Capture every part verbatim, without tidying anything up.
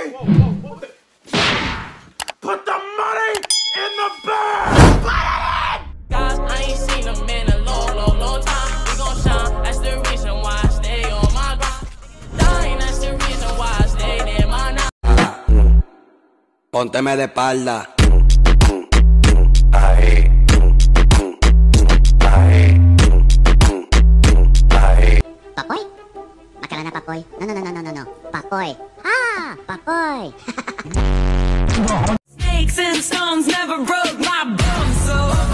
money! Whoa, whoa, whoa. Put the money in the bag! Put it in! Guys, I ain't seen them in a long, long, long time. We gon' shine, that's the reason why I stay on my grind. Dying, that's the reason why I stay in my night. Pónteme de espalda. Ahí. Ahí. Ahí. Papoy? Macarena Papoy. No, no, no, no, no, no, no. Papoy. Ah, Papoy. Snakes and stones never broke my bones, so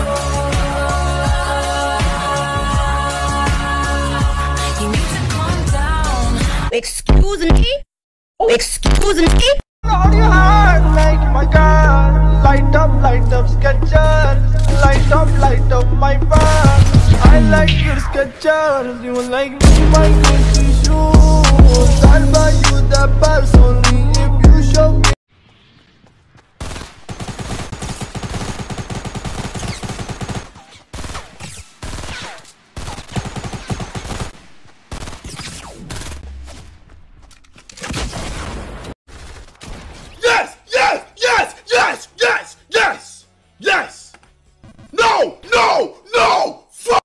you need to calm down. Excuse me? Excuse me? On your heart, like my God. Light up, light up, Skechers. Light up, light up, my bar. I like your Skechers. You like me, my Gucci shoes. I'll buy you the purse only if you show me. Yes! Yes! Yes! Yes! Yes! Yes! Yes! No! No! No! Fuck!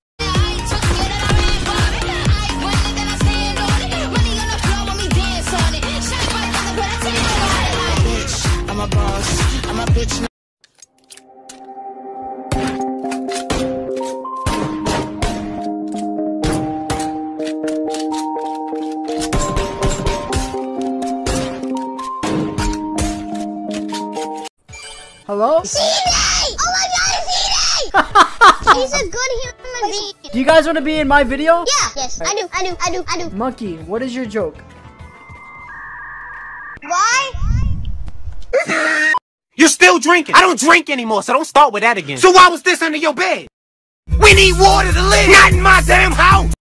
I'm a boss, I'm a bitch. Hello? C J! Oh my god, it's C J! He's a good human being. Do you guys want to be in my video? Yeah. Yes, I do, I do, I do, I do. Monkey, what is your joke? Why? You're still drinking. I don't drink anymore, so don't start with that again. So why was this under your bed? We need water to live, not in my damn house.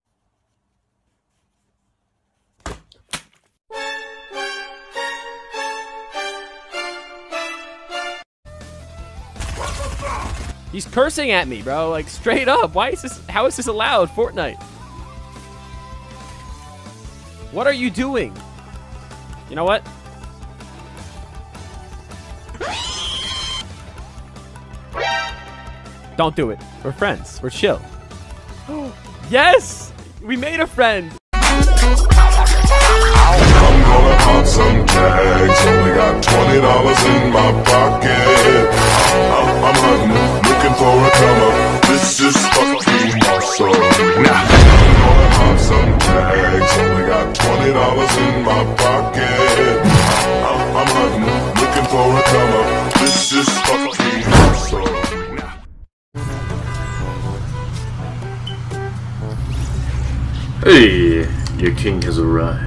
He's cursing at me, bro. Like, straight up. Why is this? How is this allowed? Fortnite. What are you doing? You know what? Don't do it. We're friends. We're chill. Yes! We made a friend. I'm gonna pop some tags. Only got twenty dollars in my pocket. I'm, I'm hunting, looking for a come up. This is fucking awesome. I'm gonna pop some tags. Only got twenty dollars in my pocket. I'm, I'm hunting, looking for a come up. This is fucking awesome. Hey, your king has arrived.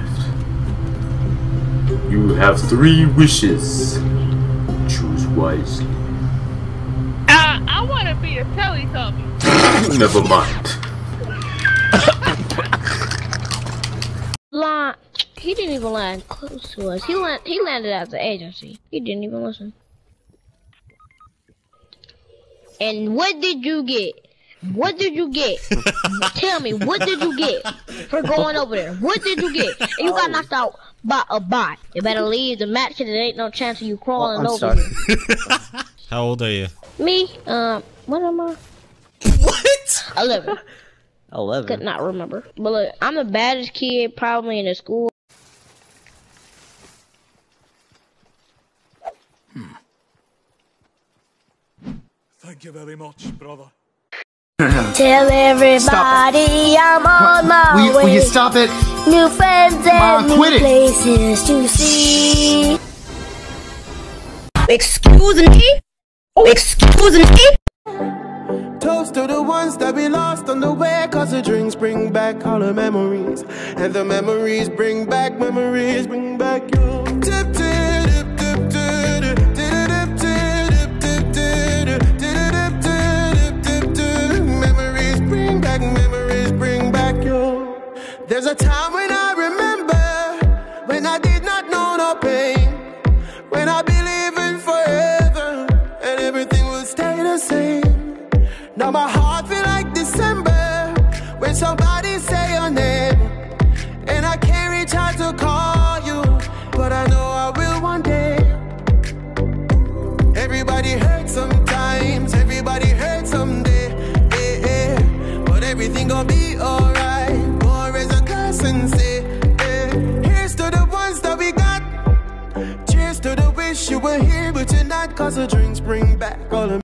You have three wishes. Choose wisely. Uh, I want to be a Teletubby. Never mind. Line, he didn't even land close to us. He land, he landed at the agency. He didn't even listen. And what did you get? What did you get? Tell me, what did you get for going over there? What did you get? And you got knocked out by a bot. You better leave the match because there ain't no chance of you crawling oh, over here. How old are you? Me? Um, what am I? What? eleven. eleven? Could not remember. But look, I'm the baddest kid probably in the school. Hmm. Thank you very much, brother. Tell everybody I'm on my will you, way. Will you stop it? New friends and new quit it. places to see. Excuse me? Excuse me? Toast to the ones that we lost on the way, cause the drinks bring back all the memories. And the memories bring back, memories bring back you. Tip, tip, tip, tip, tip, tip, tip, tip, tip, tip, tip. Memories bring back, memories bring back you. There's a time when I remember, when I did not know no pain, when I believed in forever, and everything will stay the same. Now my heart feel like December when somebody say your name, and I can't reach out to call you, but I know I will one day. were here, but you're not, cause the drinks bring back all the